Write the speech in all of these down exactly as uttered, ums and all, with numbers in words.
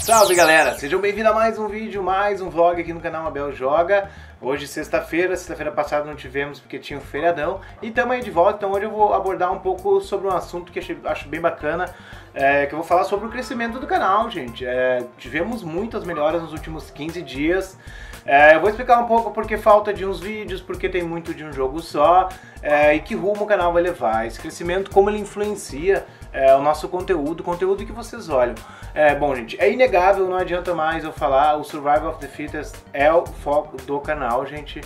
Salve galera, sejam bem-vindos a mais um vídeo, mais um vlog aqui no canal Abel Joga. Hoje sexta-feira, sexta-feira passada não tivemos porque tinha um feriadão e estamos aí de volta. Então hoje eu vou abordar um pouco sobre um assunto que eu acho bem bacana, é, que eu vou falar sobre o crescimento do canal, gente. É, tivemos muitas melhoras nos últimos quinze dias. É, eu vou explicar um pouco porque falta de uns vídeos, porque tem muito de um jogo só, é, e que rumo o canal vai levar, esse crescimento, como ele influencia é, o nosso conteúdo, o conteúdo que vocês olham. É, bom, gente, é inegável, não adianta mais eu falar, o Survival of the Fittest é o foco do canal, gente.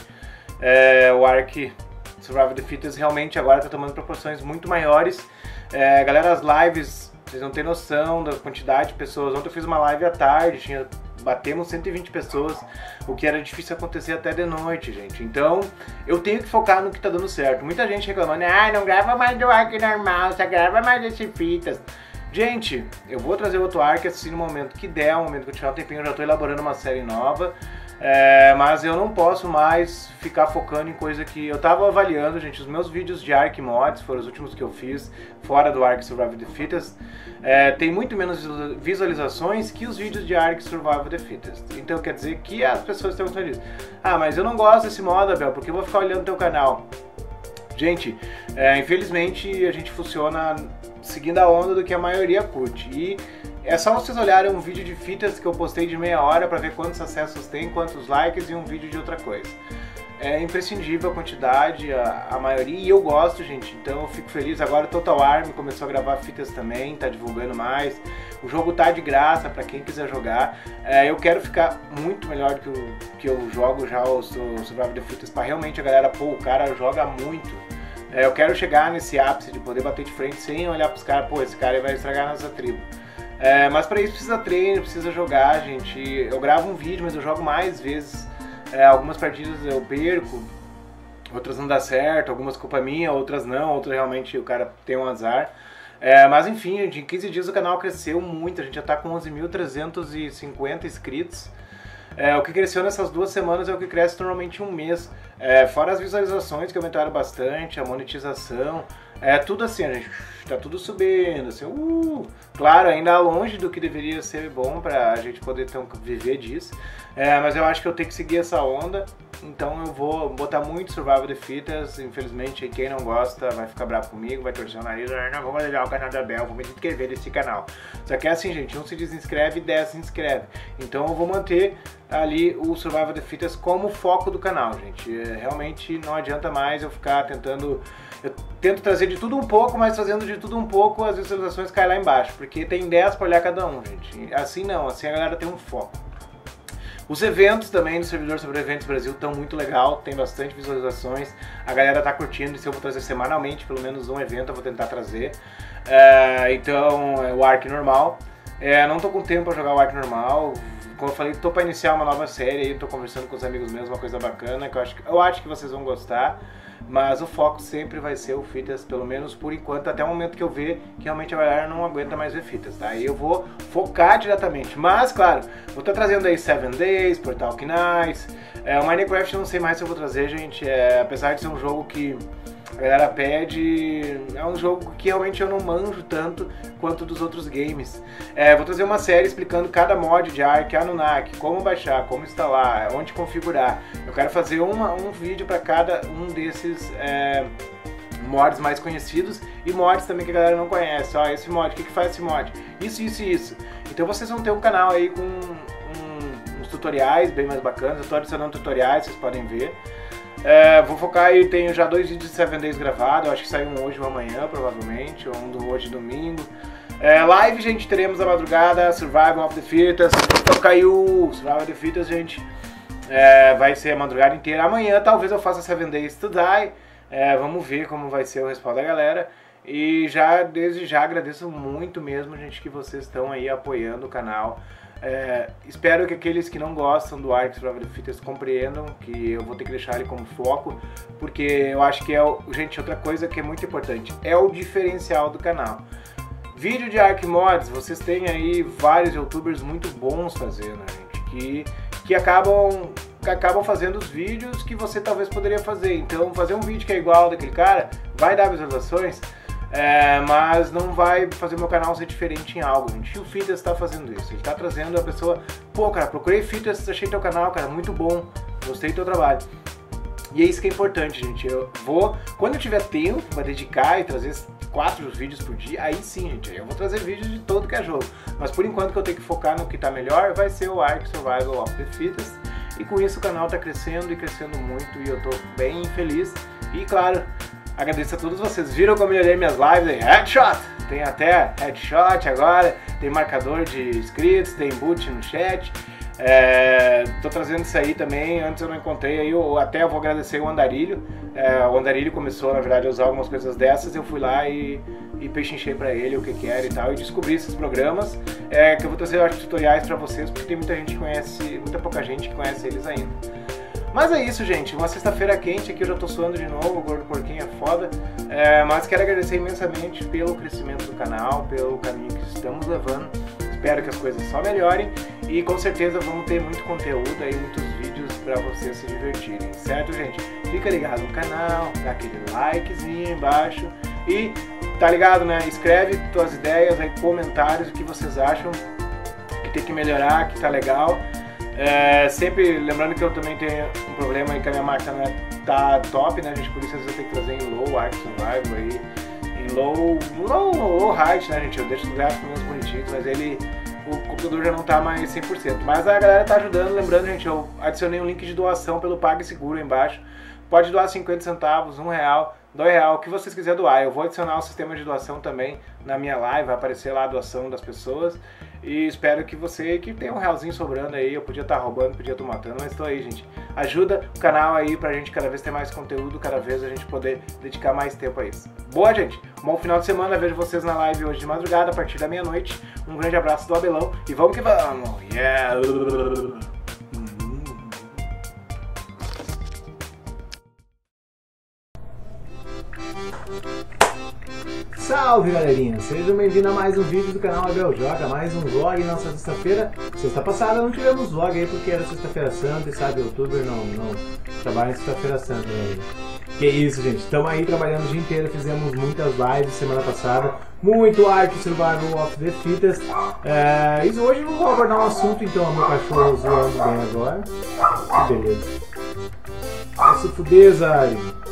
É, o Ark Survival of the Fittest realmente agora está tomando proporções muito maiores. É, galera, as lives, vocês não têm noção da quantidade de pessoas. Ontem eu fiz uma live à tarde, tinha... batemos cento e vinte pessoas, o que era difícil acontecer até de noite, gente. Então, eu tenho que focar no que tá dando certo. Muita gente reclamando, ah, não grava mais do Ark normal, só grava mais desse Fitas. Gente, eu vou trazer outro Ark assim no momento que der, no momento que eu tiver um tempinho, eu já tô elaborando uma série nova. É, mas eu não posso mais ficar focando em coisa que... Eu tava avaliando, gente, os meus vídeos de Ark Mods, foram os últimos que eu fiz, fora do Ark Survival of the Fittest, é, tem muito menos visualizações que os vídeos de Ark Survival of the Fittest. Então quer dizer que as pessoas estão gostando disso. Ah, mas eu não gosto desse modo, Abel, porque eu vou ficar olhando teu canal. Gente, é, infelizmente a gente funciona seguindo a onda do que a maioria curte. E é só vocês olharem um vídeo de fitas que eu postei de meia hora para ver quantos acessos tem, quantos likes e um vídeo de outra coisa. É imprescindível a quantidade, a, a maioria, e eu gosto, gente, então eu fico feliz. Agora o Total Arm começou a gravar fitas também, tá divulgando mais. O jogo tá de graça para quem quiser jogar. É, eu quero ficar muito melhor do que eu, que eu jogo já o, o Survival of the Fittest, para realmente a galera, pô, o cara joga muito. É, eu quero chegar nesse ápice de poder bater de frente sem olhar pros caras, pô, esse cara vai estragar nossa tribo. É, mas para isso precisa treino, precisa jogar, gente. Eu gravo um vídeo, mas eu jogo mais vezes. É, algumas partidas eu perco, outras não dá certo, algumas culpa minha, outras não, outras realmente o cara tem um azar. É, mas enfim, gente, em quinze dias o canal cresceu muito, a gente já tá com onze mil trezentos e cinquenta inscritos. É, o que cresceu nessas duas semanas é o que cresce normalmente em um mês. É, fora as visualizações que aumentaram bastante, a monetização, é tudo assim, a gente tá tudo subindo, assim, uh, claro, ainda longe do que deveria ser bom pra gente poder ter um, viver disso, é, mas eu acho que eu tenho que seguir essa onda, então eu vou botar muito Survival of the Fittest. Infelizmente quem não gosta vai ficar bravo comigo, vai torcer o nariz, não vou olhar o canal da Bel, vou me inscrever nesse canal. Só que é assim, gente, um se desinscreve e dez se inscreve, então eu vou manter ali o Survival of the Fittest como foco do canal, gente. É, realmente não adianta mais eu ficar tentando... Eu tento trazer de tudo um pouco, mas trazendo de tudo um pouco as visualizações caem lá embaixo, porque tem dez para olhar cada um, gente. Assim não, assim a galera tem um foco. Os eventos também do servidor sobre eventos Brasil estão muito legal, tem bastante visualizações, a galera tá curtindo, isso eu vou trazer semanalmente, pelo menos um evento eu vou tentar trazer. É, então, é o Ark normal. É, não tô com tempo para jogar o Ark normal. Como eu falei, tô para iniciar uma nova série aí, tô conversando com os amigos meus, uma coisa bacana, que eu acho, eu acho que vocês vão gostar. Mas o foco sempre vai ser o Fitas, pelo menos por enquanto, até o momento que eu ver que realmente a galera não aguenta mais ver Fitas, tá? Aí eu vou focar diretamente. Mas, claro, vou estar trazendo aí Seven Days, Portal Knights, é, o Minecraft eu não sei mais se eu vou trazer, gente, é, apesar de ser um jogo que a galera pede, é um jogo que realmente eu não manjo tanto quanto dos outros games. É, vou trazer uma série explicando cada mod de Ark, Anunnaki, como baixar, como instalar, onde configurar. Eu quero fazer uma, um vídeo para cada um desses é, mods mais conhecidos e mods também que a galera não conhece. Ó, esse mod, o que, que faz esse mod? Isso, isso e isso. Então vocês vão ter um canal aí com um, uns tutoriais bem mais bacanas. Eu estou adicionando tutoriais, vocês podem ver. É, vou focar aí, tenho já dois vídeos de Seven Days gravados, acho que sai um hoje ou amanhã, provavelmente, ou um do hoje domingo. É, live, gente, teremos a madrugada, Survival of the Fittest, então caiu Survival of the Fittest, gente, é, vai ser a madrugada inteira. Amanhã talvez eu faça Seven Days to Die, é, vamos ver como vai ser o respaldo da galera. E já, desde já, agradeço muito mesmo, gente, que vocês estão aí apoiando o canal. É, espero que aqueles que não gostam do Ark Survival of the Fittest compreendam que eu vou ter que deixar ele como foco, porque eu acho que é, o, gente, outra coisa que é muito importante, é o diferencial do canal. Vídeo de Ark Mods, vocês têm aí vários youtubers muito bons fazendo, gente, que, que acabam, que acabam fazendo os vídeos que você talvez poderia fazer. Então fazer um vídeo que é igual daquele cara, vai dar visualizações. É, mas não vai fazer meu canal ser diferente em algo, gente. E o Fitas está fazendo isso, ele está trazendo a pessoa, pô, cara, procurei Fitas, achei teu canal, cara, muito bom, gostei do teu trabalho. E é isso que é importante, gente. Eu vou, quando eu tiver tempo para dedicar e trazer quatro vídeos por dia, aí sim, gente, aí eu vou trazer vídeos de todo que é jogo. Mas por enquanto que eu tenho que focar no que tá melhor, vai ser o Ark Survival of the Fittest. E com isso o canal tá crescendo e crescendo muito e eu tô bem feliz. E claro, agradeço a todos vocês. Viram como eu melhorei minhas lives aí? Headshot! Tem até headshot agora, tem marcador de inscritos, tem boot no chat. É, tô trazendo isso aí também, antes eu não encontrei, aí eu até eu vou agradecer o Andarilho. É, o Andarilho começou, na verdade, a usar algumas coisas dessas, eu fui lá e, e pechinchei pra ele o que que era e tal, e descobri esses programas, é, que eu vou trazer, eu acho, tutoriais pra vocês, porque tem muita gente que conhece, muita pouca gente que conhece eles ainda. Mas é isso, gente, uma sexta-feira quente aqui, eu já tô suando de novo, o Gordo Porquinho é foda, é, mas quero agradecer imensamente pelo crescimento do canal, pelo caminho que estamos levando. Espero que as coisas só melhorem e com certeza vamos ter muito conteúdo aí, muitos vídeos para vocês se divertirem, certo, gente? Fica ligado no canal, dá aquele likezinho embaixo e tá ligado, né? Escreve tuas ideias aí, comentários, o que vocês acham que tem que melhorar, que tá legal. É, sempre lembrando que eu também tenho um problema aí que a minha máquina não é, tá top, né, gente? Por isso às vezes eu tenho que trazer em low Ark Survival aí. Low, low, low height, né, gente? Eu deixo os gráficos menos bonitinhos, mas ele, o computador já não tá mais cem por cento. Mas a galera tá ajudando, lembrando, gente, eu adicionei um link de doação pelo PagSeguro aí embaixo. Pode doar cinquenta centavos, um real, dois real, o que vocês quiserem doar. Eu vou adicionar o sistema de doação também na minha live, vai aparecer lá a doação das pessoas. E espero que você, que tem um realzinho sobrando aí, eu podia estar roubando, podia estar matando, mas estou aí, gente. Ajuda o canal aí pra gente cada vez ter mais conteúdo, cada vez a gente poder dedicar mais tempo a isso. Boa, gente? Um bom final de semana, vejo vocês na live hoje de madrugada, a partir da meia-noite. Um grande abraço do Abelão e vamos que vamos! Yeah! Salve, galerinha! Sejam bem-vindos a mais um vídeo do canal Abel Joga, mais um vlog nossa sexta-feira. Sexta passada não tivemos vlog aí porque era sexta-feira santa e sabe, youtuber não, não trabalha em sexta-feira santa, né? Que isso, gente, estamos aí trabalhando o dia inteiro, fizemos muitas lives semana passada, muito Ark Survival of the Fittest. É, e hoje eu vou abordar um assunto, então, meu cachorro zoando bem agora. Que beleza. Vai se fuder, Zari.